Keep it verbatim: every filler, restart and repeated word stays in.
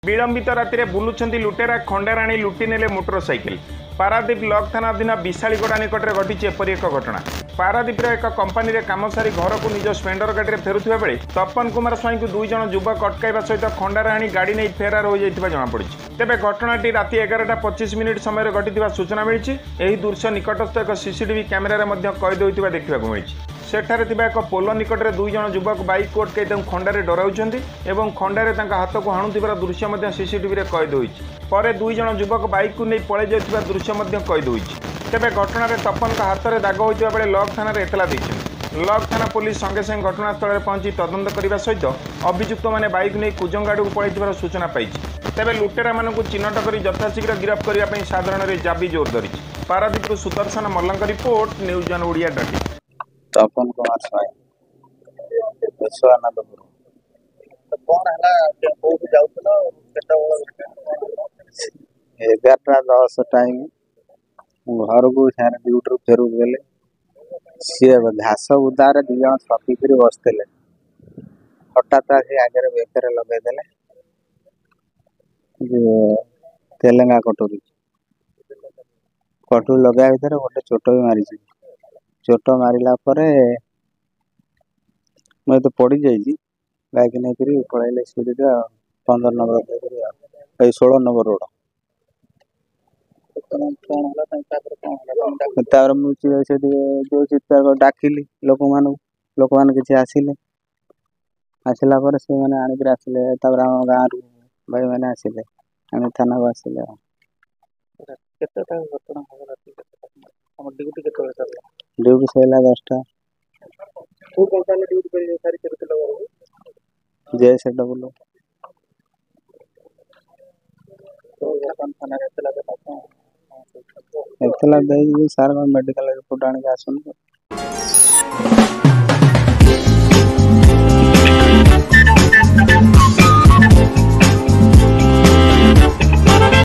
विलंबित राति बुलुंट लुटेरा खंडाराणी लुटि नेले मोटरसाइकेल। पारादीप ब्लॉक थाना अधीन विशालीगड़ा निकट में घटी एपरी एक घटना। पारादीप एक कंपानी रे काम सारी घर को निज स्प्लेंडर गाड़ी में फेरुवा बेले तपन कुमार स्वाई को दुई जन युवक अटकाइवा सहित खंडाराणी गाड़ी नहीं फेरार हो जाता जमापड़ी। तेज घटनाटी राति एगारटा पचीस मिनिट समय घटी सूचना मिली। यह दृश्य निकटस्थ एक सीसीटीवी कैमेरा कैद होता देखा मिली। सेठारे एक पोल निकट में दुई जन युवक बाइक को अटकाई खंडारे डराउछन्ति एवं खंडारे हाथ को हाणुथिबार दृश्य सीसीटीवी कैद होई। दुई जन युवक बाइक को नहीं पड़े जाइथिबा दृश्य कैद होई। तेबे घटना रे तपन का हाथ में दाग होइतिबा बेले लॉक थाना रे एतला दैछन्ति। लॉक थाना पुलिस संगे संगे घटनास्थल में पहुंची तदंत करने सहित अभियुक्त मैंने बाइक नहीं कुजंगाड़ को पड़े सूचना पाई। तेबे लुटेरा मानू चिन्हट कर यथाशीघ्र गिरफ्त करने साधारण जाबी जोर धरी। Paradip Sudarshan Malla report news on Odia dot in. Tapan Kumar Swain एगारटा दस टाइम घर को ड्यूटी फेरू गले सी घास उदार दी जन सफिक बसते हठात आगे आगे बेकर लगेदे तेलेंगा कटोरी कटोरी लगे भर गोटे चोट भी मारी। चोट मारला मैं तो पड़ जाइए बाइक नहीं करी पलैले सीढ़ी पंद्रह नंबर षोल नंबर रोड जो चित्कार डाकिली लोक मान लोक मान किसी आसिले आसला से मैंने आणिक आसिले आम गाँव रु भाई मैंने आसिले आम थाना को आसिले। ड्यूटी सैला दसटा जय से डबल एतला दे सार मेडिकल रिपोर्ट आने आसन।